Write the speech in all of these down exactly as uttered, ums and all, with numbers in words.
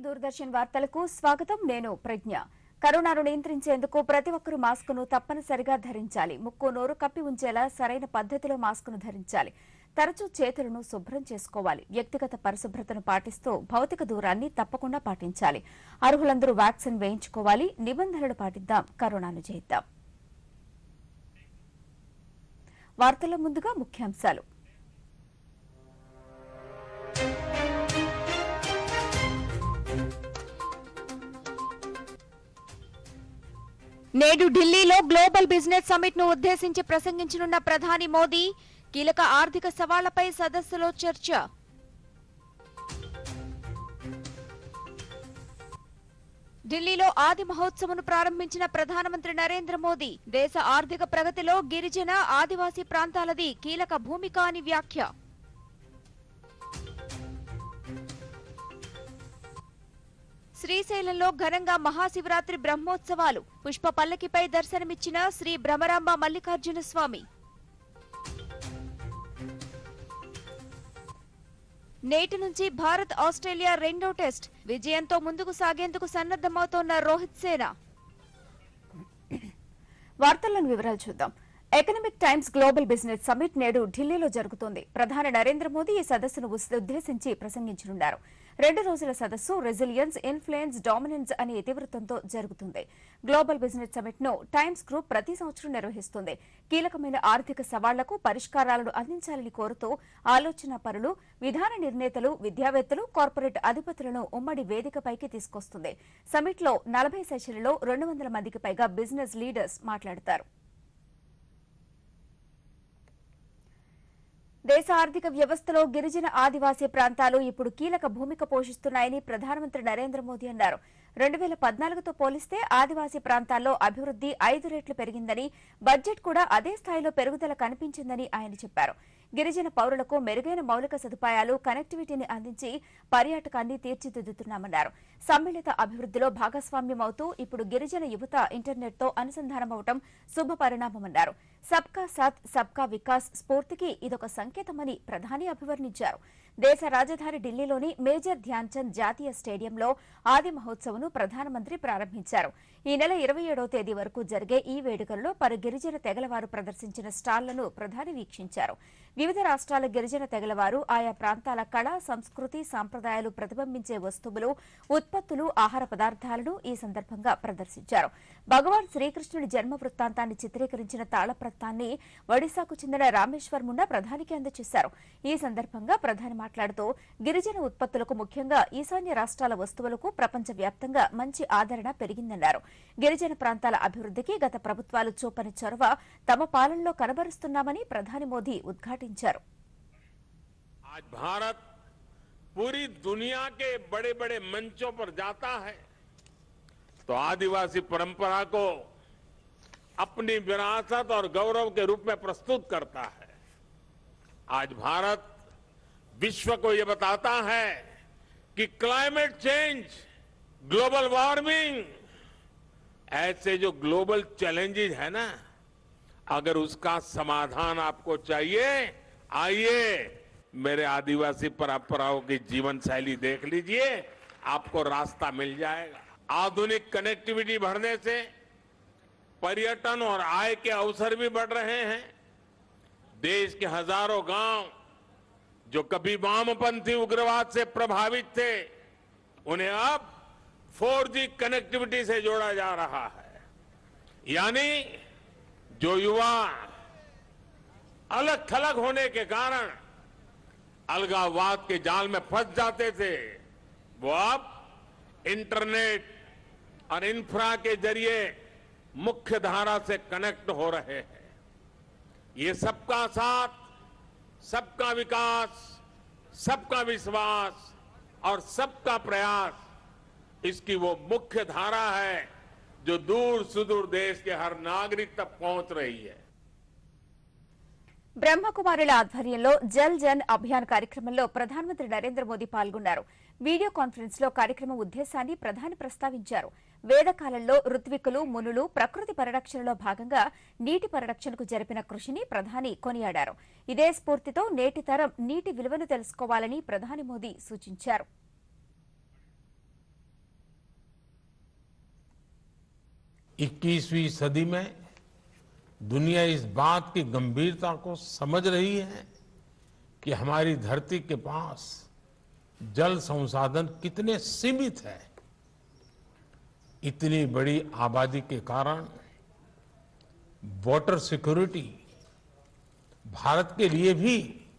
దూరదర్శన్ వార్తలకు స్వాగతం. నేను ప్రజ్ఞ. కరోనాను నియంత్రించేందుకు ప్రతి ఒక్కరూ మాస్కును తప్పనిసరిగా ధరించాలి. ముక్కు నోరు కప్పి ఉంచేలా సరైన పద్ధతిలో మాస్కును ధరించాలి. తరచూ చేతులను శుభ్రం చేసుకోవాలి. వ్యక్తిగత పరిశుభ్రతను పాటిస్తూ భౌతిక దూరాన్ని తప్పకుండా పాటించాలి. అర్హులందరూ వ్యాక్సిన్ వేయించుకోవాలి. నిబంధనలు పాటిద్దాం, కరోనాను జయిద్దాం. వార్తల ముందుగా ముఖ్యాంశాలు. నేడు ఢిల్లీలో గ్లోబల్ బిజినెస్ సమిట్ ను ఉద్దేశించి ప్రసంగించనున్న ప్రధాని మోదీ. కీలక ఆర్థిక సవాళ్లపై సదస్సులో చర్చ. ఢిల్లీలో ఆది మహోత్సవ్ను ప్రారంభించిన ప్రధానమంత్రి నరేంద్ర మోదీ. దేశ ఆర్థిక ప్రగతిలో గిరిజన ఆదివాసీ ప్రాంతాలది కీలక భూమిక అని వ్యాఖ్య. శ్రీశైలంలో ఘనంగా మహాశివరాత్రి బ్రహ్మోత్సవాలు. పుష్ప పల్లకిపై దర్శనమిచ్చిన శ్రీ భ్రమరాంబ మల్లికార్జున స్వామి. నేటి నుంచి భారత్ ఆస్ట్రేలియా రెండో టెస్ట్. విజయంతో ముందుకు సాగేందుకు సన్నద్దమవుతోన్న రోహిత్ సేన. వార్తలను వివరాలు చూద్దాం. Economic Times Global business Summit నేడు ఢిల్లీలో జరుగుతోంది. ప్రధాని నరేంద్ర మోదీ ఈ సదస్సును ఉద్దేశించి ప్రసంగించనున్నారు. రెండు రోజుల సదస్సు రెసిలియన్స్, ఇన్ఫ్లుయెన్స్, డామినెన్స్ అనే ఇతివృత్తంతో జరుగుతుంది. గ్లోబల్ బిజినెస్ సమిట్ ను టైమ్స్ గ్రూప్ ప్రతి సంవత్సరం నిర్వహిస్తుంది. కీలకమైన ఆర్థిక సవాళ్లకు పరిష్కారాలను అందించాలని కోరుతూ ఆలోచన పరులు, విధాన నిర్ణేతలు, విద్యావేత్తలు, కార్పొరేట్ అధిపతులను ఉమ్మడి వేదికపైకి తీసుకొస్తుంది. సమిట్ లో నలభై సెషన్లలో రెండు వందల మందికి పైగా బిజినెస్ లీడర్స్ మాట్లాడతారు. దేశ ఆర్థిక వ్యవస్థలో గిరిజన ఆదివాసీ ప్రాంతాలు ఇప్పుడు కీలక భూమిక పోషిస్తున్నాయని ప్రధానమంత్రి నరేంద్ర మోదీ అన్నారు. రెండు వేల పద్నాలుగుతో పోలిస్తే ఆదివాసీ ప్రాంతాల్లో అభివృద్ది ఐదు రెట్లు పెరిగిందని, బడ్జెట్ కూడా అదే స్థాయిలో పెరుగుదల కనిపించిందని ఆయన చెప్పారు. గిరిజన పౌరులకు మెరుగైన మౌలిక సదుపాయాలు, కనెక్టివిటీని అందించి పర్యాటకాన్ని తీర్చిదిద్దుతున్నామన్నారు. సమ్మిళిత అభివృద్దిలో భాగస్వామ్యమవుతూ ఇప్పుడు గిరిజన యువత ఇంటర్నెట్తో అనుసంధానమవటం శుభ పరిణామమన్నారు. సబ్కా సాత్ సబ్కా వికాస్ స్ఫూర్తికి ఇదొక సంకేతమని ప్రధాని అభివర్ణించారు. దేశ రాజధాని ఢిల్లీలోని మేజర్ ధ్యాన్చంద్ జాతీయ స్టేడియంలో ఆది మహోత్సవ్ను ప్రధానమంత్రి ప్రారంభించారు. ఈ నెల ఇరవై ఏడవ తేదీ వరకు జరిగే ఈ వేడుకల్లో పలు గిరిజన తెగలవారు ప్రదర్శించిన స్టాళ్లను ప్రధాని వీక్షించారు. వివిధ రాష్ట్రాల గిరిజన తెగలవారు ఆయా ప్రాంతాల కళ, సంస్కృతి, సంప్రదాయాలు ప్రతిబింబించే వస్తువులు, ఉత్పత్తులు, ఆహార పదార్థాలను ఈ సందర్భంగా ప్రదర్శించారు. భగవాన్ శ్రీకృష్ణుడి జన్మ వృత్తాంతాన్ని చిత్రీకరించిన తాళప్రతాన్ని ఒడిశాకు చెందిన రామేశ్వర్ ముండా ప్రధానికి అందజేశారు. ఈ సందర్భంగా ప్రధాని మాట్లాడుతూ గిరిజన ఉత్పత్తులకు, ముఖ్యంగా ఈశాన్య రాష్ట్రాల వస్తువులకు ప్రపంచవ్యాప్తంగా మంచి ఆదరణ పెరిగిందన్నారు. గిరిజన ప్రాంతాల అభివృద్దికి గత ప్రభుత్వాలు చూపని చొరవ తమ పాలనలో కనబరుస్తున్నామని ప్రధాని మోదీ ఉద్ఘాటించారు. आज भारत पूरी दुनिया के बड़े बड़े मंचों पर जाता है तो आदिवासी परंपरा को अपनी विरासत और गौरव के रूप में प्रस्तुत करता है। आज भारत विश्व को यह बताता है कि क्लाइमेट चेंज, ग्लोबल वार्मिंग ऐसे जो ग्लोबल चैलेंजेस है ना, अगर उसका समाधान आपको चाहिए, आइए मेरे आदिवासी परंपराओं की जीवन शैली देख लीजिए, आपको रास्ता मिल जाएगा। आधुनिक कनेक्टिविटी बढ़ने से पर्यटन और आय के अवसर भी बढ़ रहे हैं। देश के हजारों गांव जो कभी वामपंथी उग्रवाद से प्रभावित थे, उन्हें अब फोर जी कनेक्टिविटी से जोड़ा जा रहा है। यानी जो युवा अलग थलग होने के कारण अलगाववाद के जाल में फंस जाते थे, वो अब इंटरनेट और इंफ्रा के जरिए मुख्य धारा से कनेक्ट हो रहे हैं। ये सबका साथ, सबका विकास, सबका विश्वास और सबका प्रयास, इसकी वो मुख्य धारा है जो दूर सुदूर देश के हर नागरिक तक पहुंच रही है। బ్రహ్మకుమారుల ఆధ్వర్యంలో జల్ జన్ అభియాన్ కార్యక్రమంలో ప్రధానమంత్రి నరేంద్ర మోదీ పాల్గొన్నారు. వీడియో కాన్ఫరెన్స్ లో కార్యక్రమం ఉద్దేశాన్ని ప్రధాని ప్రస్తావించారు. వేదకాలంలో ఋత్వికులు, మునులు ప్రకృతి పరిరక్షణలో భాగంగా నీటి పరిరక్షణకు జరిపిన కృషిని ప్రధాని కొనియాడారు. ఇదే స్ఫూర్తితో నేటి తరం నీటి విలువను తెలుసుకోవాలని ప్రధాని మోదీ సూచించారు. इक्कीसवीं सदी में दुनिया इस बात की गंभीरता को समझ रही है कि हमारी धरती के पास जल संसाधन कितने सीमित है। इतनी बड़ी आबादी के कारण वाटर सिक्योरिटी भारत के लिए भी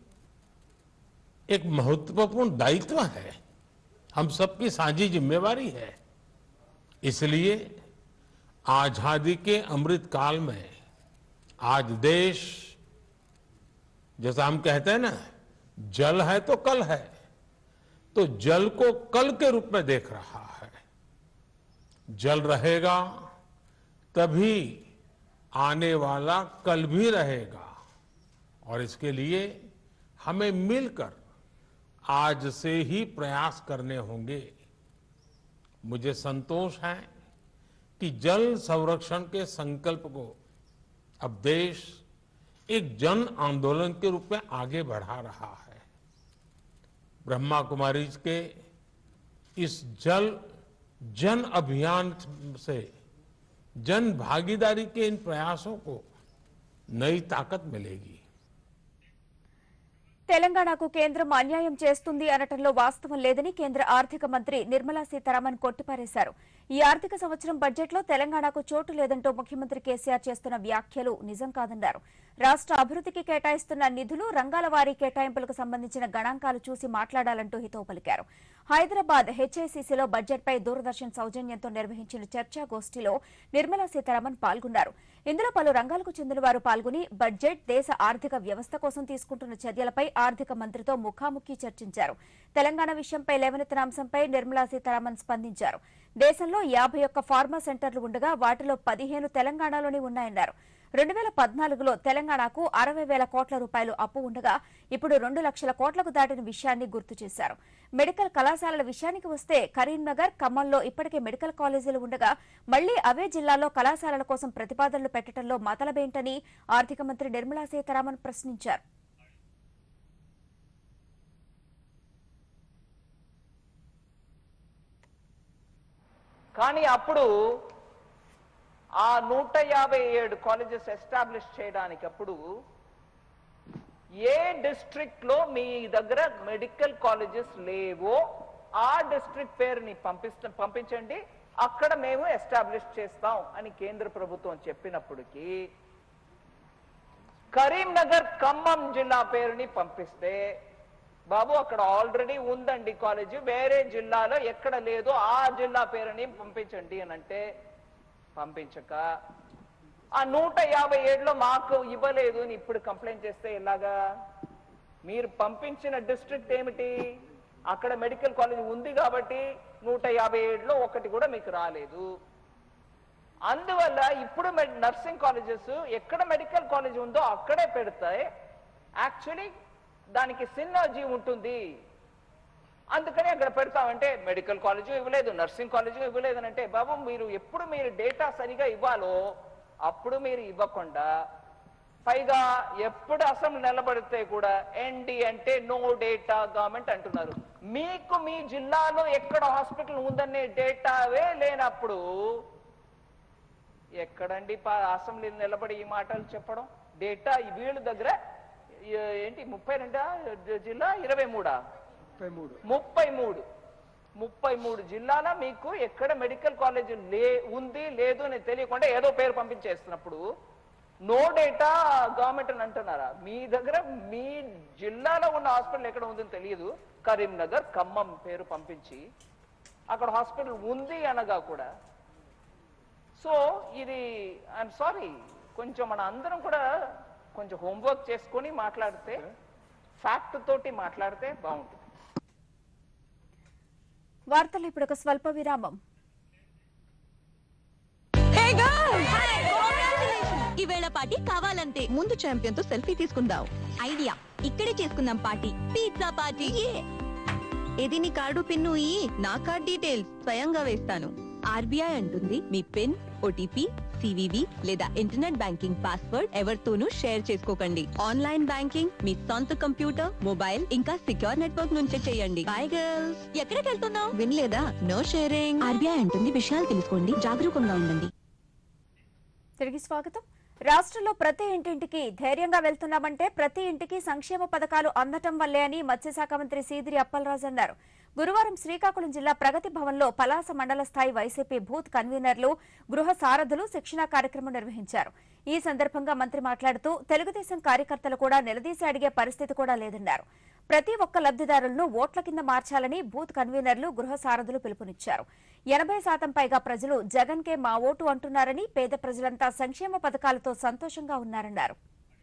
एक महत्वपूर्ण दायित्व है, हम सबकी साझी जिम्मेवारी है। इसलिए आजादी के अमृत काल में आज देश, जैसा हम कहते हैं ना, जल है तो कल है, तो जल को कल के रूप में देख रहा है। जल रहेगा तभी आने वाला कल भी रहेगा, और इसके लिए हमें मिलकर आज से ही प्रयास करने होंगे। मुझे संतोष है कि जल संरक्षण के संकल्प को अब देश एक जन आंदोलन के रूप में आगे बढ़ा रहा है। ब्रह्मा कुमारी के इस जल जन अभियान से जन भागीदारी के इन प्रयासों को नई ताकत मिलेगी। తెలంగాణకు కేంద్రం అన్యాయం చేస్తుంది అనటంలో వాస్తవం లేదని కేంద్ర ఆర్థిక మంత్రి నిర్మలా సీతారామన్ కొట్టిపారేశారు. ఈ ఆర్థిక సంవత్సరం బడ్జెట్లో తెలంగాణకు చోటు లేదంటూ ముఖ్యమంత్రి కేసీఆర్ చేస్తున్న వ్యాఖ్యలు నిజం కాదన్నారు. రాష్ట్ర అభివృద్ధికి కేటాయిస్తున్న నిధులు, రంగాల వారీ కేటాయింపులకు సంబంధించిన గణాంకాలు చూసి మాట్లాడాలంటూ హితవు పలికారు. హైదరాబాద్ హెచ్ఐసిసిలో బడ్జెట్పై దూరదర్శన్ సౌజన్యంతో నిర్వహించిన చర్చాగోష్ఠిలో నిర్మలా సీతారామన్ పాల్గొన్నారు. ఇందులో పలు రంగాలకు చెందిన వారు పాల్గొని బడ్జెట్ దేశ ఆర్థిక వ్యవస్థ కోసం తీసుకుంటున్న చర్యలపై ఆర్థిక మంత్రితో ముఖాముఖి చర్చించారు. తెలంగాణ విషయంపై లేవనెత్తిన అంశంపై నిర్మలా సీతారామన్ స్పందించారు. దేశంలో యాభై ఒక్క ఫార్మా సెంటర్లు ఉండగా వాటిలో పదిహేను తెలంగాణలోనే ఉన్నాయన్నారు. రెండు వేల పద్నాలుగులో తెలంగాణకు అరవై వేల కోట్ల రూపాయలు అప్పు ఉండగా ఇప్పుడు రెండు లక్షల కోట్లకు దాటిన విషయాన్ని గుర్తు చేశారు. మెడికల్ కళాశాలల విషయానికి వస్తే కరీంనగర్, ఖమ్మంలో ఇప్పటికే మెడికల్ కాలేజీలు ఉండగా మళ్లీ అవే జిల్లాల్లో కళాశాలల కోసం ప్రతిపాదనలు పెట్టడంలో మతలబేంటని ఆర్థిక మంత్రి నిర్మలా సీతారామన్ ప్రశ్నించారు. కానీ అప్పుడు ఆ నూట యాభై ఏడు కాలేజెస్ ఎస్టాబ్లిష్ చేయడానికి అప్పుడు ఏ డిస్ట్రిక్ట్ లో మీ దగ్గర మెడికల్ కాలేజెస్ లేవో ఆ డిస్ట్రిక్ట్ పేరుని పంపిస్త పంపించండి, అక్కడ మేము ఎస్టాబ్లిష్ చేస్తాం అని కేంద్ర ప్రభుత్వం చెప్పినప్పటికీ కరీంనగర్, ఖమ్మం జిల్లా పేరుని పంపిస్తే బాబు అక్కడ ఆల్రెడీ ఉందండి కాలేజీ, వేరే జిల్లాలో ఎక్కడ లేదో ఆ జిల్లా పేరుని పంపించండి అని అంటే పంపించక ఆ నూట యాభై ఏడులో మాకు ఇవ్వలేదు అని ఇప్పుడు కంప్లైంట్ చేస్తే ఎలాగా? మీరు పంపించిన డిస్ట్రిక్ట్ ఏమిటి? అక్కడ మెడికల్ కాలేజ్ ఉంది కాబట్టి నూట యాభై ఏడులో ఒకటి కూడా మీకు రాలేదు. అందువల్ల ఇప్పుడు నర్సింగ్ కాలేజెస్ ఎక్కడ మెడికల్ కాలేజ్ ఉందో అక్కడే పెడతాయి. యాక్చువల్లీ దానికి సినర్జీ ఉంటుంది, అందుకని అక్కడ పెడతామంటే మెడికల్ కాలేజ్ ఇవ్వలేదు, నర్సింగ్ కాలేజ్ ఇవ్వలేదు అని అంటే బాబు మీరు ఎప్పుడు మీరు డేటా సరిగా ఇవ్వాలో అప్పుడు మీరు ఇవ్వకుండా, పైగా ఎప్పుడు అసెంబ్లీ నిలబడితే కూడా ఎన్డి అంటే నో డేటా గవర్నమెంట్ అంటున్నారు. మీకు మీ జిల్లాలో ఎక్కడ హాస్పిటల్ ఉందనే డేటావే లేనప్పుడు ఎక్కడండి అసెంబ్లీ నిలబడి ఈ మాటలు చెప్పడం? డేటా వీళ్ళ దగ్గర ఏంటి ముప్పై రెండా జిల్లా ఇరవై మూడా ముప్పై మూడు ముప్పై మూడు జిల్లాల మీకు ఎక్కడ మెడికల్ కాలేజ్ లే ఉంది లేదు అని తెలియకుండా ఏదో పేరు పంపించేస్తున్నప్పుడు నో డేటా గవర్నమెంట్ అని అంటున్నారా? మీ దగ్గర మీ జిల్లాలో ఉన్న హాస్పిటల్ ఎక్కడ ఉందని తెలియదు, కరీంనగర్, ఖమ్మం పేరు పంపించి అక్కడ హాస్పిటల్ ఉంది అనగా కూడా. సో ఇది ఐఎమ్ సారీ, కొంచెం మన అందరం కూడా కొంచెం హోంవర్క్ చేసుకొని మాట్లాడితే, ఫ్యాక్ట్ తోటి మాట్లాడితే బాగుంటుంది. వార్తలు ఇప్పుడు ఒక స్వల్ప విరామం. ఈవేళ పార్టీ కావాలంతే. ముందు ఛాంపియన్ తో సెల్ఫీ తీసుకుందాం. ఐడియా, ఇక్కడే చేసుకుందాం పార్టీ. Pizza party. ఏది నీ కార్డు పిన్ను ఈ నా కార్డ్ డీటెయిల్స్ స్వయంగా వేస్తాను. ఆర్బీఐ అంటుంది మీ పిన్, ఓటీపీ, సివివి లేదా ఇంటర్నెట్ బ్యాంకింగ్ పాస్వర్డ్ ఎవరితోనూ షేర్ చేసుకోకండి. ఆన్లైన్ బ్యాంకింగ్ మీ సొంత కంప్యూటర్, మొబైల్ ఇంకా సిక్యూర్ నెట్వర్క్ నుంచే చేయండి. Bye girls. ఎక్కడికి వెళ్తున్నావు? వినలేదా? No sharing. ఆర్బీఐ అంటుంది విషయాలు తెలుసుకోండి, జాగరూకంగా ఉండండి. తిరిగి స్వాగతం. రాష్ట్రంలో ప్రతి ఇంటింటికి ధైర్యంగా వెళ్తున్నామంటే ప్రతి ఇంటికి సంక్షేమ పథకాలు అందటం వల్లే అని మత్స్యశాఖ మంత్రి సీదిరి అప్పలరాజు అన్నారు. గురువారం శ్రీకాకుళం జిల్లా ప్రగతి భవన్లో పలాస మండల స్థాయి వైసీపీ బూత్ కన్వీనర్లు, గృహ సారథులు శిక్షణా కార్యక్రమం నిర్వహించారు. ఈ సందర్భంగా మంత్రి మాట్లాడుతూ తెలుగుదేశం కార్యకర్తలు కూడా నిలదీసి అడిగే పరిస్థితి కూడా లేదన్నారు. ప్రతి ఒక్క లబ్ధిదారులను ఓట్ల కింద మార్చాలని బూత్ కన్వీనర్లు, గృహ సారథులు పిలుపునిచ్చారు. ఎనభై శాతం పైగా ప్రజలు జగన్ కే మా ఓటు అంటున్నారని, పేద ప్రజలంతా సంక్షేమ పథకాలతో సంతోషంగా ఉన్నారన్నారు.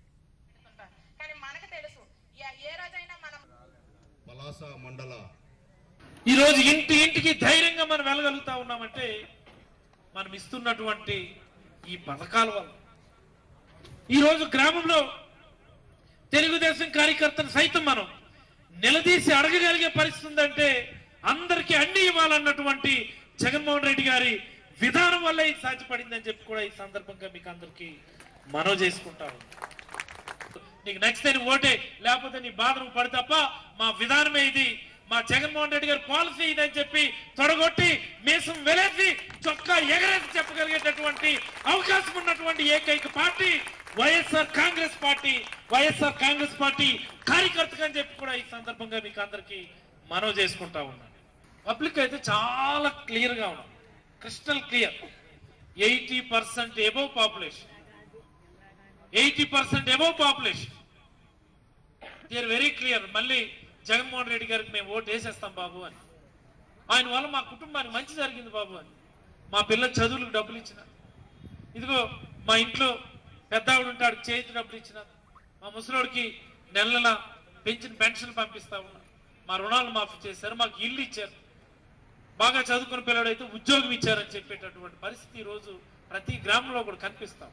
ఈ రోజు ఇంటి ఇంటికి ధైర్యంగా మనం వెళ్ళగలుగుతా ఉన్నామంటే మనం ఇస్తున్నటువంటి ఈ పథకాల వల్ల. ఈ రోజు గ్రామంలో తెలుగుదేశం కార్యకర్తలు సైతం మనం నిలదీసి అడగగలిగే పరిస్థితి ఉందంటే అందరికీ అన్ని ఇవ్వాలన్నటువంటి జగన్మోహన్ రెడ్డి గారి విధానం వల్ల ఇది సాధ్యపడిందని చెప్పి కూడా ఈ సందర్భంగా మీకు అందరికీ మనవి చేసుకుంటాను. నీకు నచ్చితే ఓటే, లేకపోతే నీ బాధను పడి తప్ప మా విధానమే ఇది, మా జగన్మోహన్ రెడ్డి గారి పాలసీ ఇదని చెప్పి తొడగొట్టి మీసం వెలేసి చొక్కా ఎగరేసి చెప్పగలిగేటటువంటి అవకాశం ఉన్నటువంటి ఏకైక party YSR Congress party. YSR Congress party కార్యకర్తగా అని చెప్పి కూడా ఈ సందర్భంగా మీకు అందరికీ మనవి చేసుకుంటా ఉన్నాను. పబ్లిక్ అయితే చాలా క్లియర్ గా ఉన్నాం, crystal clear. Eighty percent above population eighty percent above population they are very clear. మళ్ళీ జగన్మోహన్ రెడ్డి గారికి మేము ఓటు వేసేస్తాం బాబు అని, ఆయన వల్ల మా కుటుంబానికి మంచి జరిగింది బాబు అని, మా పిల్లల చదువులకు డబ్బులు ఇచ్చిన, ఇదిగో మా ఇంట్లో పెద్ద ఆవిడ ఉంటాడు చేతి డబ్బులు ఇచ్చిన, మా ముసలోడికి నెల నెల పెంచిన పెన్షన్ పంపిస్తా ఉన్నా, మా రుణాలు మాఫీ చేశారు, మాకు ఇల్లు ఇచ్చారు, బాగా చదువుకున్న పిల్లడైతే ఉద్యోగం ఇచ్చారని చెప్పేటటువంటి పరిస్థితి ఈ రోజు ప్రతి గ్రామంలో కూడా కనిపిస్తాం.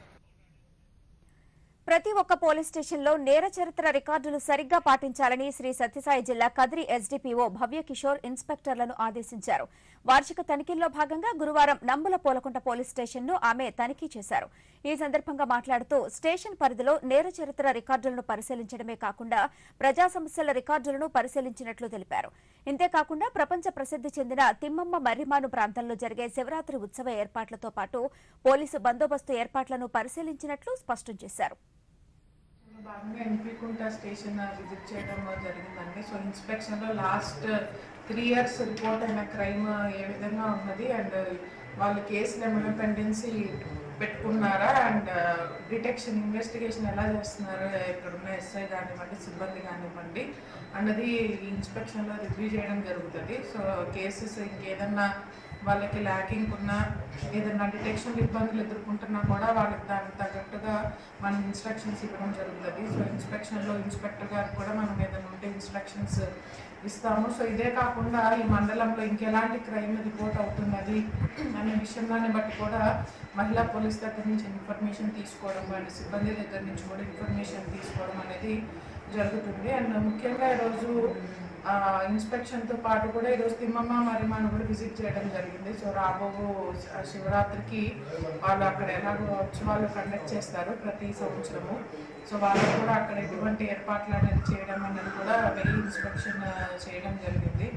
ప్రతి ఒక్క పోలీస్ స్టేషన్లో నేర చరిత్ర రికార్డులు సరిగ్గా పాటించాలని శ్రీ సత్యసాయి జిల్లా కదిరి ఎస్డీపీఓ భవ్య కిషోర్ ఇన్స్పెక్టర్లను ఆదేశించారు. వార్షిక తనిఖీల్లో భాగంగా గురువారం నంబుల పోలకుంట పోలీస్ స్టేషన్ను ఆమె తనిఖీ చేశారు. ఈ సందర్భంగా మాట్లాడుతూ స్టేషన్ పరిధిలో నేర చరిత్ర రికార్డులను పరిశీలించడమే కాకుండా ప్రజా సమస్యల రికార్డులను పరిశీలించినట్లు తెలిపారు. ఇంతేకాకుండా ప్రపంచ ప్రసిద్ది చెందిన తిమ్మమ్మ మర్రిమాను ప్రాంతంలో జరిగే శివరాత్రి ఉత్సవ ఏర్పాట్లతో పాటు పోలీసు బందోబస్తు ఏర్పాట్లను పరిశీలించినట్లు స్పష్టం చేశారు. భాగంగా ఎన్పికుంట స్టేషన్ విజిట్ చేయడం జరిగిందండి. సో ఇన్స్పెక్షన్లో లాస్ట్ త్రీ ఇయర్స్ రిపోర్ట్ అయిన క్రైమ్ ఏ విధంగా ఉన్నది అండ్ వాళ్ళు కేసులు ఏమైనా పెండెన్సీ పెట్టుకున్నారా అండ్ డిటెక్షన్ ఇన్వెస్టిగేషన్ ఎలా చేస్తున్నారు, ఇక్కడ ఉన్న ఎస్ఐ కానివ్వండి, సిబ్బంది కానివ్వండి అన్నది ఇన్స్పెక్షన్లో రివ్యూ చేయడం జరుగుతుంది. సో కేసెస్ ఇంకేదన్నా వాళ్ళకి ల్యాకింగ్ ఉన్నా, ఏదైనా డిటెక్షన్ ఇబ్బందులు ఎదుర్కొంటున్నా కూడా వాళ్ళకి దానికి తగ్గట్టుగా మనం ఇన్స్ట్రక్షన్స్ ఇవ్వడం జరుగుతుంది. సో ఇన్స్పెక్షన్లో ఇన్స్పెక్టర్ గారికి కూడా మనం ఏదైనా ఉంటే ఇన్స్ట్రక్షన్స్ ఇస్తాము. సో ఇదే కాకుండా ఈ మండలంలో ఇంకెలాంటి క్రైమ్ రిపోర్ట్ అవుతున్నది అనే విషయంలోనే బట్టి కూడా మహిళా పోలీస్ దగ్గర నుంచి ఇన్ఫర్మేషన్ తీసుకోవడం, అండ్ సిబ్బంది దగ్గర నుంచి కూడా ఇన్ఫర్మేషన్ తీసుకోవడం అనేది జరుగుతుంది. అండ్ ముఖ్యంగా ఈరోజు ఇన్స్పెక్షన్తో పాటు కూడా ఈరోజు తిమ్మమ్మ మర్రిమాను కూడా విజిట్ చేయడం జరిగింది. సో రాబో శివరాత్రికి వాళ్ళు అక్కడ ఎలాగో ఉత్సవాలు కండక్ట్ చేస్తారు ప్రతి సంవత్సరము. సో వాళ్ళు కూడా అక్కడ ఎటువంటి ఏర్పాట్లు అనేది చేయడం అనేది కూడా వెళ్ళి ఇన్స్పెక్షన్ చేయడం జరిగింది.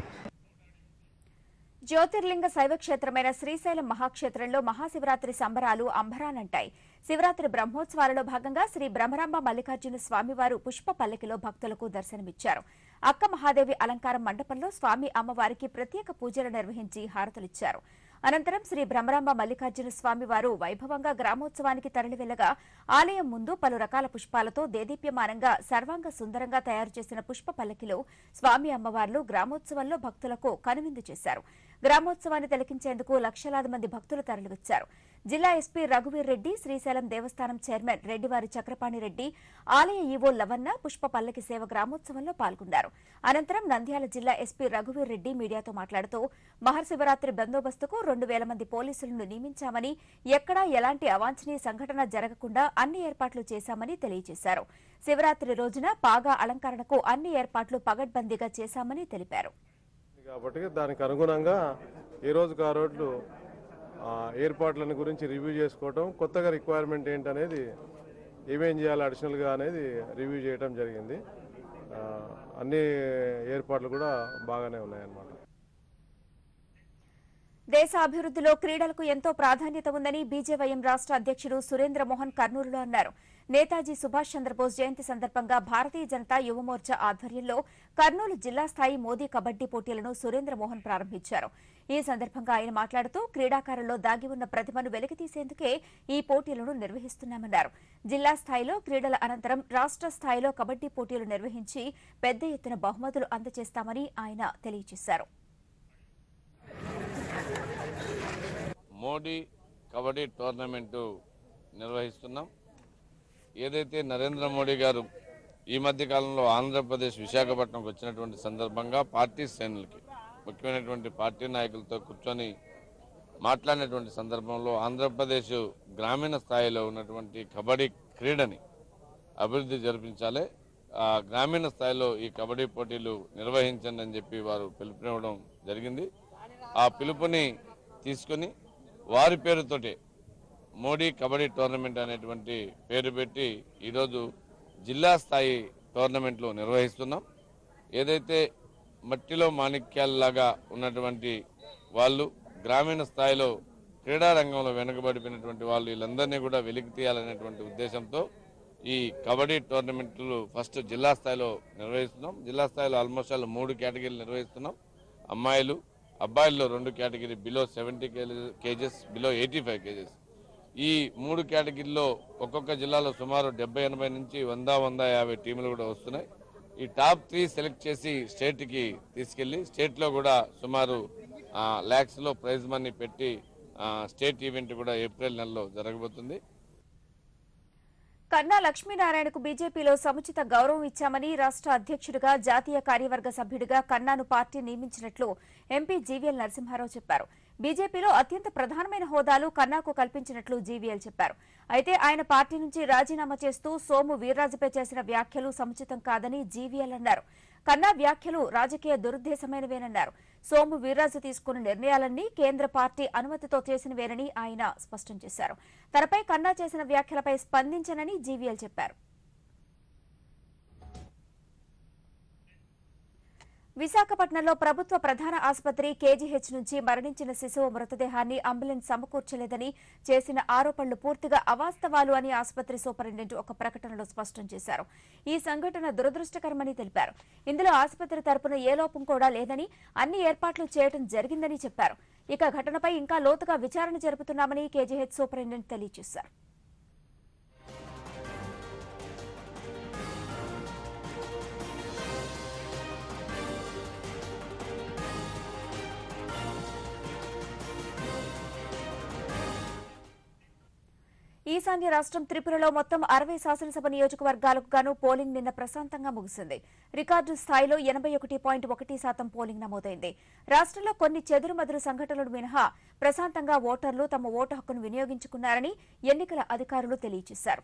జ్యోతిర్లింగ శైవక్షేత్రమైన శ్రీశైలం మహాక్షేత్రంలో మహాశివరాత్రి సంబరాలు అంబరానంటాయి. శివరాత్రి బ్రహ్మోత్సవాలలో భాగంగా శ్రీ బ్రహ్మరాంబ మల్లికార్జున స్వామివారు పుష్ప పల్లకిలో భక్తులకు దర్శనమిచ్చారు. అక్క మహాదేవి అలంకారం మండపంలో స్వామి అమ్మవారికి ప్రత్యేక పూజలు నిర్వహించి హారతులిచ్చారు. అనంతరం శ్రీ బ్రహ్మరాంబ మల్లికార్జున స్వామివారు వైభవంగా గ్రామోత్సవానికి తరలివెళ్లగా ఆలయం ముందు పలు రకాల పుష్పాలతో దేదీప్యమానంగా సర్వాంగ సుందరంగా తయారు చేసిన పుష్ప పల్లకిలో స్వామి అమ్మవార్లు గ్రామోత్సవంలో భక్తులకు కనువిందు చేశారు. గ్రామోత్సవాన్ని తిలకించేందుకు లక్షలాది మంది భక్తులు తరలివచ్చారు. జిల్లా ఎస్పీ రఘువీర్ రెడ్డి, శ్రీశైలం దేవస్థానం చైర్మన్ రెడ్డివారి చక్రపాణి రెడ్డి, ఆలయ ఈవో లవన్న పుష్ప పల్లకి సేవ గ్రామోత్సవంలో పాల్గొన్నారు. అనంతరం నంద్యాల జిల్లా ఎస్పీ రఘువీర్ రెడ్డి మీడియాతో మాట్లాడుతూ మహాశివరాత్రి బందోబస్తుకు రెండు వేల మంది పోలీసులను నియమించామని, ఎక్కడా ఎలాంటి అవాంఛనీయ సంఘటన జరగకుండా అన్ని ఏర్పాట్లు చేశామని తెలియజేశారు. శివరాత్రి రోజున పాగా అలంకరణకు అన్ని ఏర్పాట్లు పగడ్బందీగా చేశామని తెలిపారు. కాబట్టి దానికి అనుగుణంగా ఈ రోజు ఆ రోజు ఏర్పాట్లను గురించి రివ్యూ చేసుకోవటం, కొత్తగా రిక్వైర్మెంట్ ఏంటనేది ఏమేం చేయాలి అడిషనల్గా అనేది రివ్యూ చేయడం జరిగింది. అన్ని ఏర్పాట్లు కూడా బాగానే ఉన్నాయన్నమాట. దేశ అభివృద్ధిలో క్రీడలకు ఎంతో ప్రాధాన్యత ఉందని బీజేవైఎం రాష్ట్ర అధ్యక్షుడు సురేంద్ర మోహన్ కర్నూలులో అన్నారు. నేతాజీ సుభాష్ చంద్రబోస్ జయంతి సందర్భంగా భారతీయ జనతా యువమోర్చా ఆధ్వర్యంలో కర్నూలు జిల్లా స్థాయి మోదీ కబడ్డీ పోటీలను సురేంద్ర మోహన్ ప్రారంభించారు. ఈ సందర్భంగా ఆయన మాట్లాడుతూ క్రీడాకారుల్లో దాగి ఉన్న ప్రతిభను వెలికితీసేందుకే ఈ పోటీలను నిర్వహిస్తున్నామన్నారు. జిల్లా స్థాయిలో క్రీడల అనంతరం రాష్ట్ర స్థాయిలో కబడ్డీ పోటీలు నిర్వహించి పెద్ద ఎత్తున బహుమతులు అందజేస్తామని ఆయన తెలియజేశారు. మోడీ కబడ్డీ టోర్నమెంటు నిర్వహిస్తున్నాం. ఏదైతే నరేంద్ర మోడీ గారు ఈ మధ్య కాలంలో ఆంధ్రప్రదేశ్ విశాఖపట్నంకి వచ్చినటువంటి సందర్భంగా పార్టీ శ్రేణులకి ముఖ్యమైనటువంటి పార్టీ నాయకులతో కూర్చొని మాట్లాడినటువంటి సందర్భంలో ఆంధ్రప్రదేశ్ గ్రామీణ స్థాయిలో ఉన్నటువంటి కబడ్డీ క్రీడని అభివృద్ధి జరిపించాలి, ఆ గ్రామీణ స్థాయిలో ఈ కబడ్డీ పోటీలు నిర్వహించండి అని చెప్పి వారు పిలుపునివ్వడం జరిగింది. ఆ పిలుపుని తీసుకొని వారి పేరుతోటి మోడీ కబడ్డీ టోర్నమెంట్ అనేటువంటి పేరు పెట్టి ఈరోజు జిల్లా స్థాయి టోర్నమెంట్లు నిర్వహిస్తున్నాం. ఏదైతే మట్టిలో మాణిక్యాలలాగా ఉన్నటువంటి వాళ్ళు గ్రామీణ స్థాయిలో క్రీడా రంగంలో వెనుకబడిపోయినటువంటి వాళ్ళు వీళ్ళందరినీ కూడా వెలికి తీయాలనేటువంటి ఉద్దేశంతో ఈ కబడ్డీ టోర్నమెంట్లు ఫస్ట్ జిల్లా స్థాయిలో నిర్వహిస్తున్నాం. జిల్లా స్థాయిలో ఆల్మోస్ట్ ఆల్ మూడు కేటగిరీలు నిర్వహిస్తున్నాం. అమ్మాయిలు అబ్బాయిల్లో రెండు category, below seventy KGs, below eighty five KGs. ఈ మూడు కేటగిరీలో ఒక్కొక్క జిల్లాలో సుమారు డెబ్బై ఎనభై నుంచి వంద వంద యాభై టీములు కూడా వస్తున్నాయి. ఈ టాప్ త్రీ సెలెక్ట్ చేసి స్టేట్కి తీసుకెళ్లి స్టేట్లో కూడా సుమారు ల్యాక్స్లో ప్రైజ్ మనీ పెట్టి స్టేట్ ఈవెంట్ కూడా ఏప్రిల్ నెలలో జరగబోతుంది. కన్నా లక్ష్మీనారాయణకు బీజేపీలో సముచిత గౌరవం ఇచ్చామని రాష్ట్ర అధ్యక్షుడిగా జాతీయ కార్యవర్గ సభ్యుడిగా కన్నాను పార్టీ నియమించినట్లు ఎంపీ జీవీఎల్ నరసింహారావు చెప్పారు. బీజేపీలో అత్యంత ప్రధానమైన హోదాలు కన్నాకు కల్పించినట్లు జీవీఎల్ చెప్పారు. అయితే ఆయన పార్టీ నుంచి రాజీనామా చేస్తూ సోము వీర్రాజుపై చేసిన వ్యాఖ్యలు సముచితం కాదని జీవీఎల్ అన్నారు. కన్నా వ్యాఖ్యలు రాజకీయ దురుద్దేశమైనవేనన్నారు. సోము వీర్రాజు తీసుకున్న నిర్ణయాలన్నీ కేంద్ర పార్టీ అనుమతితో చేసినవేనని ఆయన స్పష్టం చేశారు. తనపై కన్నా చేసిన వ్యాఖ్యలపై స్పందించనని జీవీఎల్ చెప్పారు. విశాఖపట్నంలో ప్రభుత్వ ప్రధాన ఆసుపత్రి కేజీహెచ్ నుంచి మరణించిన శిశువు మృతదేహాన్ని అంబులెన్స్ సమకూర్చలేదని చేసిన ఆరోపణలు పూర్తిగా అవాస్తవాలు అని ఆసుపత్రి సూపరింటెండెంట్ ఒక ప్రకటనలో స్పష్టం చేశారు. ఈ సంఘటన దురదృష్టకరమని తెలిపారు. ఇందులో ఆసుపత్రి తరపున ఏ లోపం కూడా లేదని, అన్ని ఏర్పాట్లు చేయడం జరిగిందని చెప్పారు. ఇక ఘటనపై ఇంకా లోతుగా విచారణ జరుపుతున్నామని కేజీహెచ్ సూపరింటెండెంట్ తెలియజేశారు. ఈశాన్య రాష్ట్రం త్రిపురలో మొత్తం అరవై శాసనసభ నియోజకవర్గాలకు గాను పోలింగ్ నిన్న ప్రశాంతంగా ముగిసింది. రికార్డు స్థాయిలో ఎనభై ఒకటి పాయింట్ ఒకటి శాతం పోలింగ్ నమోదైంది. రాష్ట్రంలో కొన్ని చెదురుమదురు సంఘటనలు మినహా ప్రశాంతంగా ఓటర్లు తమ ఓటు హక్కును వినియోగించుకున్నారని ఎన్నికల అధికారులు తెలియజేశారు.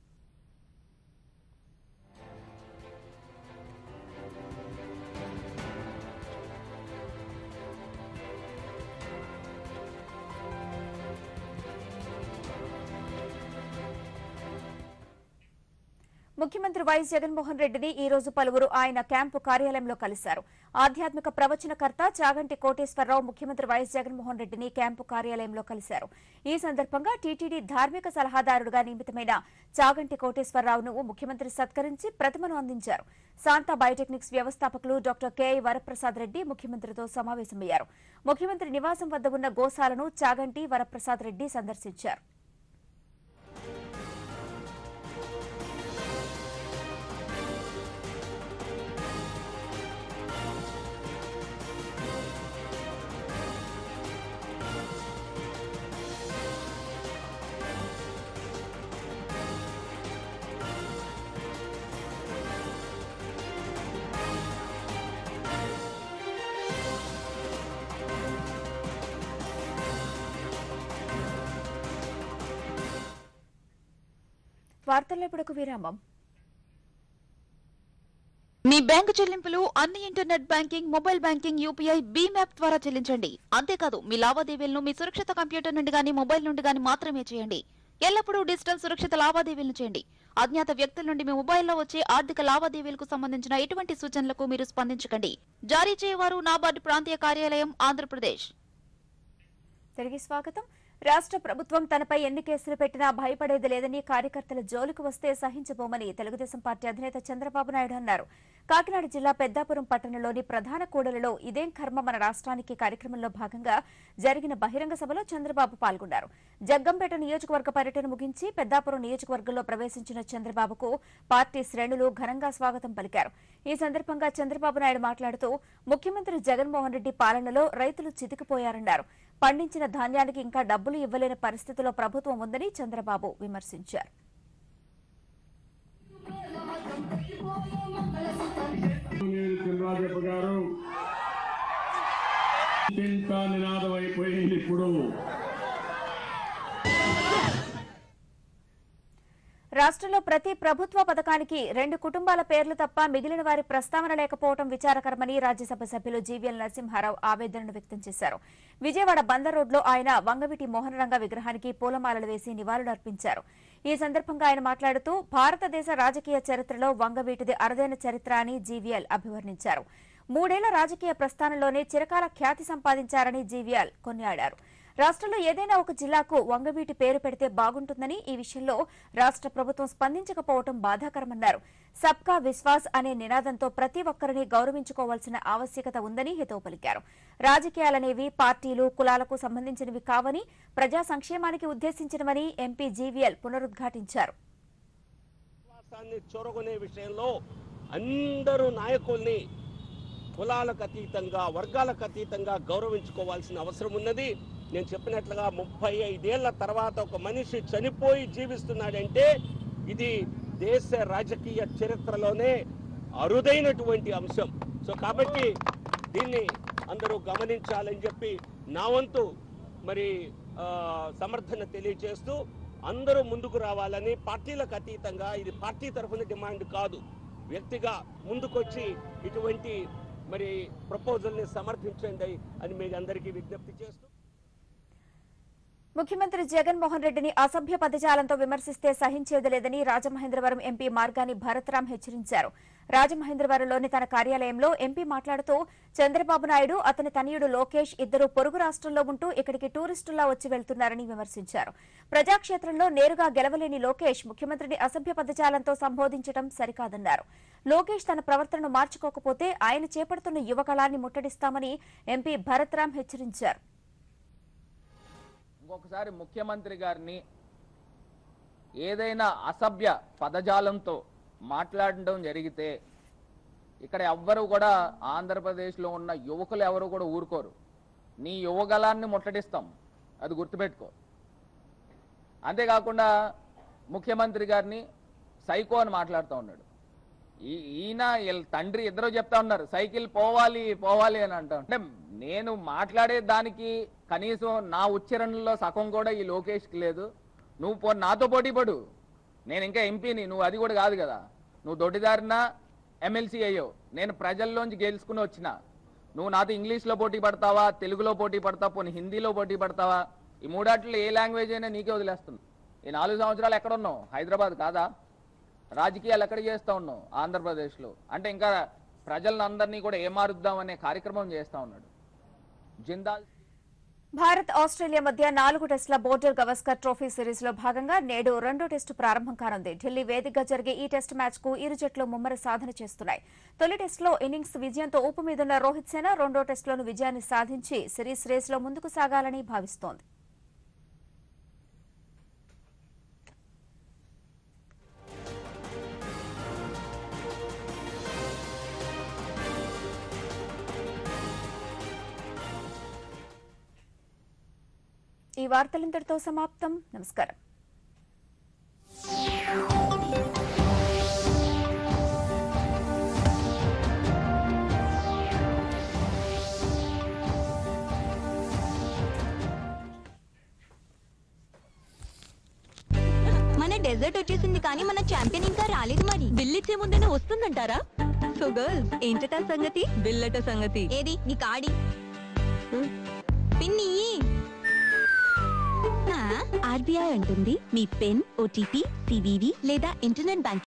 ముఖ్యమంత్రి వైఎస్ జగన్మోహన్ రెడ్డిని ఈ రోజు పలువురు ఆయన క్యాంపు కార్యాలయంలో కలిశారు. ఆధ్యాత్మిక ప్రవచనకర్త చాగంటి కోటేశ్వరరావు ముఖ్యమంత్రి వైఎస్ జగన్మోహన్ రెడ్డిని క్యాంపు కార్యాలయంలో కలిశారు. ఈ సందర్భంగా టీటీడీ ధార్మిక సలహాదారుడుగా నియమితమైన చాగంటి కోటేశ్వరరావును ముఖ్యమంత్రి సత్కరించి ప్రతిమను అందించారు. శాంతా బయోటెక్నిక్స్ వ్యవస్థాపకులు డాక్టర్ కెఐ వరప్రసాద్ రెడ్డి ముఖ్యమంత్రితో సమావేశమయ్యారు. ముఖ్యమంత్రి నివాసం వద్ద ఉన్న గోశాలను చాగంటి వరప్రసాద్ రెడ్డి సందర్శించారు. వార్తల్లో ఇప్పుడు విరామం. మీ బ్యాంకు చెల్లింపులు అన్ని internet banking, mobile banking, UPI, భీమ్ యాప్ ద్వారా చెల్లించండి. అంతేకాదు మీ లావాదేవీలను మీ సురక్షిత కంప్యూటర్ నుండి గానీ మొబైల్ నుండి గానీ మాత్రమే చేయండి. ఎల్లప్పుడూ డిజిటల్ సురక్షిత లావాదేవీలను చేయండి. అజ్ఞాత వ్యక్తుల నుండి మీ మొబైల్లో వచ్చే ఆర్థిక లావాదేవీలకు సంబంధించిన ఎటువంటి సూచనలకు మీరు స్పందించకండి. జారీ చేయవారు నాబార్డు ప్రాంతీయ కార్యాలయం, ఆంధ్రప్రదేశ్. తిరిగి స్వాగతం. రాష్ట్ర ప్రభుత్వం తనపై ఎన్ని కేసులు పెట్టినా భయపడేది లేదని, కార్యకర్తల జోలికి వస్తే సహించబోమని తెలుగుదేశం పార్టీ అధినేత చంద్రబాబు నాయుడు అన్నారు. కాకినాడ జిల్లా పెద్దాపురం పట్టణంలోని ప్రధాన కూడలిలో ఇదేం కర్మ మన రాష్ట్రానికి కార్యక్రమంలో భాగంగా జరిగిన బహిరంగ సభలో చంద్రబాబు పాల్గొన్నారు. జగ్గంపేట నియోజకవర్గ పర్యటన ముగించి పెద్దాపురం నియోజకవర్గంలో ప్రవేశించిన చంద్రబాబుకు పార్టీ శ్రేణులు ఘనంగా స్వాగతం పలికారు. ఈ సందర్భంగా చంద్రబాబు నాయుడు మాట్లాడుతూ ముఖ్యమంత్రి జగన్మోహన్ రెడ్డి పాలనలో రైతులు చితికిపోయారన్నారు. పండించిన ధాన్యానికి ఇంకా డబ్బులు ఇవ్వలేని పరిస్థితిలో ప్రభుత్వం ఉందని చంద్రబాబు విమర్శించారు. రాష్ట్రంలో ప్రతి ప్రభుత్వ పథకానికి రెండు కుటుంబాల పేర్లు తప్ప మిగిలిన వారి ప్రస్తావన లేకపోవడం విచారకరమని రాజ్యసభ సభ్యులు జీవీఎల్ నరసింహారావు ఆవేదనను వ్యక్తం చేశారు. విజయవాడ బందర్ రోడ్లో ఆయన వంగవీటి మోహనరంగ విగ్రహానికి పూలమాలలు వేసి నివాళులర్పించారు. ఈ సందర్భంగా ఆయన మాట్లాడుతూ భారతదేశ రాజకీయ చరిత్రలో వంగవీటిది అరుదైన చరిత్ర అని జీవీఎల్ అభివర్ణించారు. మూడేళ్ల రాజకీయ ప్రస్థానంలోనే చిరకాల ఖ్యాతి సంపాదించారని జీవీఎల్ కొనియాడారు. రాష్ట్రంలో ఏదైనా ఒక జిల్లాకు వంగవీటి పేరు పెడితే బాగుంటుందని, ఈ విషయంలో రాష్ట్ర ప్రభుత్వం స్పందించకపోవడం బాధాకరమన్నారు. సబ్కా విశ్వాస్ అనే నినాదంతో ప్రతి ఒక్కరిని గౌరవించుకోవాల్సిన ఆవశ్యకత ఉందని హితవు పలికారు. రాజకీయాలనేవి పార్టీలు, కులాలకు సంబంధించినవి కావని, ప్రజా సంక్షేమానికి ఉద్దేశించినవని ఎంపీ జీవీఎల్ పునరుద్ఘాటించారు. చొరగొనే విషయంలో అందరూ నాయకుల్ని కులాలకు అతీతంగా, వర్గాలకు అతీతంగా గౌరవించుకోవాల్సిన అవసరం ఉన్నది. నేను చెప్పినట్లుగా ముప్పై ఐదేళ్ల తర్వాత ఒక మనిషి చనిపోయి జీవిస్తున్నాడంటే ఇది దేశ రాజకీయ చరిత్రలోనే అరుదైనటువంటి అంశం. సో కాబట్టి దీన్ని అందరూ గమనించాలని చెప్పి నా వంతు మరి సమర్థన తెలియజేస్తూ అందరూ ముందుకు రావాలని, పార్టీలకు అతీతంగా, ఇది పార్టీ తరఫున డిమాండ్ కాదు, వ్యక్తిగా ముందుకొచ్చి ఇటువంటి మరి ప్రపోజల్ని సమర్థించండి అని మీ అందరికీ విజ్ఞప్తి చేస్తూ, ముఖ్యమంత్రి జగన్మోహన్ రెడ్డిని అసభ్య పదజాలంతో విమర్శిస్తే సహించేది లేదని రాజమహేంద్రవరం ఎంపీ మార్గాని భరత్రాం హెచ్చరించారు. రాజమహేంద్రవరంలోని తన కార్యాలయంలో ఎంపీ మాట్లాడుతూ చంద్రబాబు నాయుడు, అతని తనయుడు లోకేష్ ఇద్దరు పొరుగు రాష్ట్రంలో ఉంటూ ఇక్కడికి టూరిస్టులా వచ్చి వెళ్తున్నారని విమర్శించారు. ప్రజాక్షేత్రంలో నేరుగా గెలవలేని లోకేష్ ముఖ్యమంత్రిని అసభ్య పదజాలంతో సంబోధించడం సరికాదన్నారు. లోకేష్ తన ప్రవర్తనను మార్చుకోకపోతే ఆయన చేపడుతున్న యువకళాన్ని ముట్టడిస్తామని ఎంపీ భరత్రాం హెచ్చరించారు. ఇంకొకసారి ముఖ్యమంత్రి గారిని ఏదైనా అసభ్య పదజాలంతో మాట్లాడడం జరిగితే ఇక్కడ ఎవ్వరూ కూడా, ఆంధ్రప్రదేశ్లో ఉన్న యువకులు ఎవరు కూడా ఊరుకోరు. నీ యువగలాన్ని ముట్టడిస్తాం, అది గుర్తుపెట్టుకో. అంతేకాకుండా ముఖ్యమంత్రి గారిని సైకో అని మాట్లాడుతూ ఉన్నాడు. ఈ ఈయన తండ్రి ఇద్దరు చెప్తా ఉన్నారు సైకిల్ పోవాలి పోవాలి అని అంటా. అంటే నేను మాట్లాడే దానికి కనీసం నా ఉచ్చారణలో సగం కూడా ఈ లోకేష్కి లేదు. నువ్వు పో నాతో పోటీ పడు, నేను ఇంకా ఎంపీని, నువ్వు అది కూడా కాదు కదా. నువ్వు దొడ్డిదారిన ఎమ్మెల్సీ అయ్యావు, నేను ప్రజల్లోంచి గెలుచుకుని వచ్చిన. నువ్వు నాతో ఇంగ్లీష్లో పోటీ పడతావా, తెలుగులో పోటీ పడతావా, పోనీ హిందీలో పోటీ పడతావా? ఈ మూడాట్లో ఏ లాంగ్వేజ్ అయినా నీకే వదిలేస్తుంది. ఈ నాలుగు సంవత్సరాలు ఎక్కడున్నావు? హైదరాబాద్ కాదా? రాజకీయాలు ఎక్కడ చేస్తూ ఉన్నావు? ఆంధ్రప్రదేశ్లో. అంటే ఇంకా ప్రజలను అందరినీ కూడా ఏమారుద్దామనే కార్యక్రమం చేస్తూ ఉన్నాడు. జిందాల్. భారత్ ఆస్ట్రేలియా మధ్య నాలుగు టెస్టుల బోర్డర్ గవస్కర్ ట్రోఫీ సిరీస్ లో భాగంగా నేడు రెండో టెస్టు ప్రారంభం కానుంది. ఢిల్లీ వేదికగా జరిగే ఈ టెస్టు మ్యాచ్ కు ఇరు జట్లు ముమ్మర సాధన చేస్తున్నాయి. తొలి టెస్టులో ఇన్నింగ్స్ విజయంతో ఊపు మీదున్న రోహిత్ సేన రెండో టెస్టులోను విజయాన్ని సాధించి సిరీస్ రేస్ లో ముందుకు సాగాలని భావిస్తోంది. ఈ వార్తలింతటితో సమాప్తం. నమస్కారం. మన డెజర్ట్ వచ్చేసింది కానీ మన ఛాంపియన్ ఇంకా రాలేదు. మరి బిల్ ఇచ్చే ముందే వస్తుందంటారా? సో గర్ల్స్, ఏంటట సంగతి? బిల్లట సంగతి ఏది? నీ కాడి పిన్ని. ఆర్బీఐ అంటుంది మీ పిన్, ఓటీపీ, సివివి లేదా ఇంటర్నెట్ బ్యాంకింగ్